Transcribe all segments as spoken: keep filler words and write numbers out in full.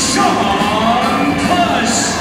Shawn Klush.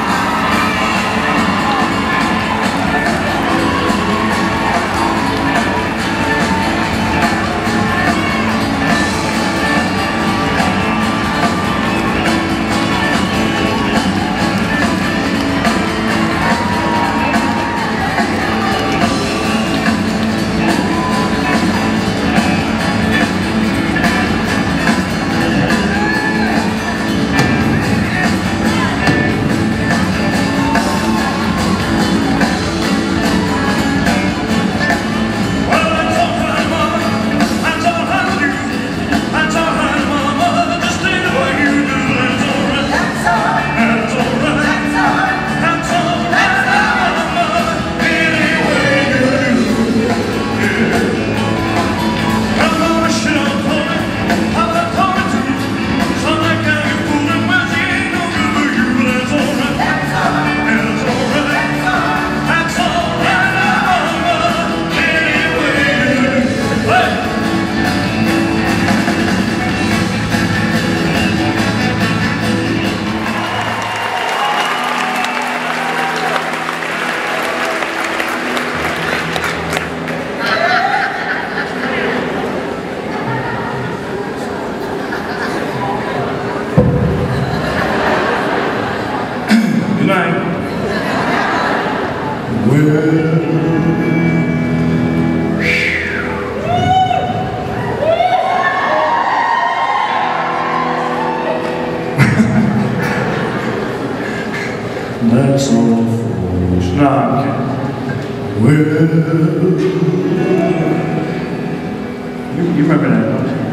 That's all folks. No, I'm kidding. Well, you, you remember that, don't you?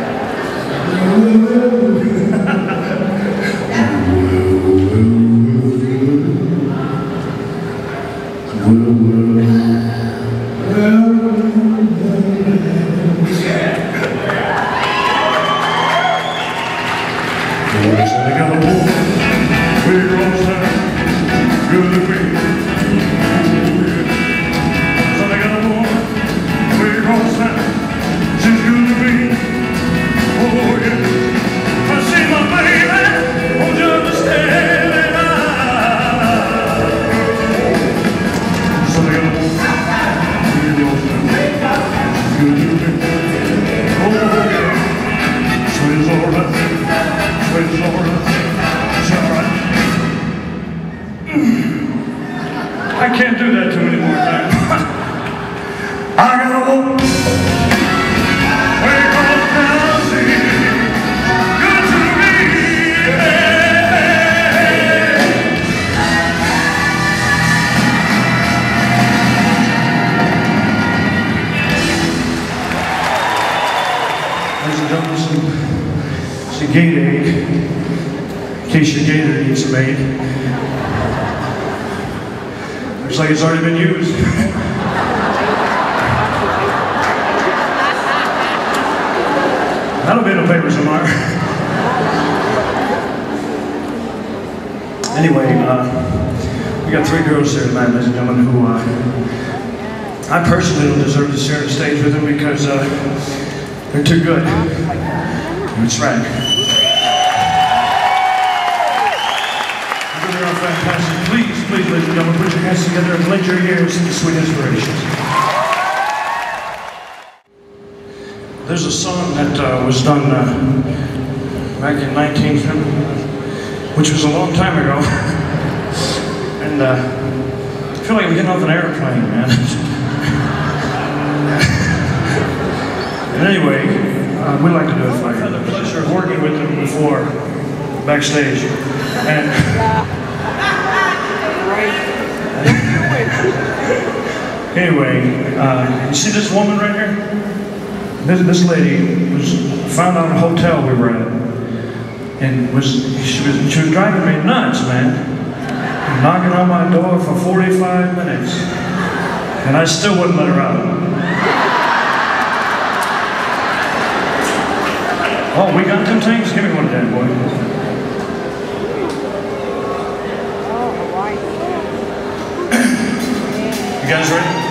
I can't do that too many more times. I gotta walk way across town, see, good to me. Ladies and gentlemen, it's a gate aid, in case your gator needs some aid. Looks like it's already been used. That'll be in the papers tomorrow. Anyway, uh, we got three girls here tonight, ladies and gentlemen, who uh, I personally don't deserve to share the stage with them because uh, they're too good. That's right. Fantastic. Please, please, ladies and gentlemen, put your hands together and lend your ears to the sweet inspirations. There's a song that uh, was done uh, back in nineteen fifty, which was a long time ago. And uh, I feel like I'm getting off an airplane, man. And anyway, uh, we like to do it for you. I've had the pleasure of working with them before, backstage. And anyway, uh, you see this woman right here? This, this lady was found out in a hotel we were at, and was she was she was driving me nuts, man. Knocking on my door for forty-five minutes, and I still wouldn't let her out. Oh, we got them things? Give me one of that, boy. You guys ready?